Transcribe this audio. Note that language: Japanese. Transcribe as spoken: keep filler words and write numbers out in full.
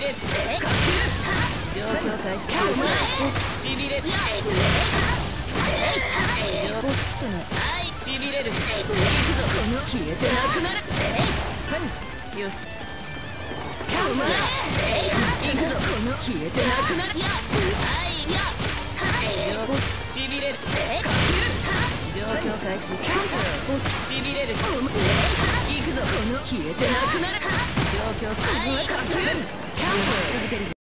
れる。状況開始。しびれる。はいしびれる。行くぞ。消えてなくなる。よし行くぞ。消えてなくなる。はいしびれる。状況開始。しびれる。行くぞ。消えてなくなる。状況開始。続けるぞ。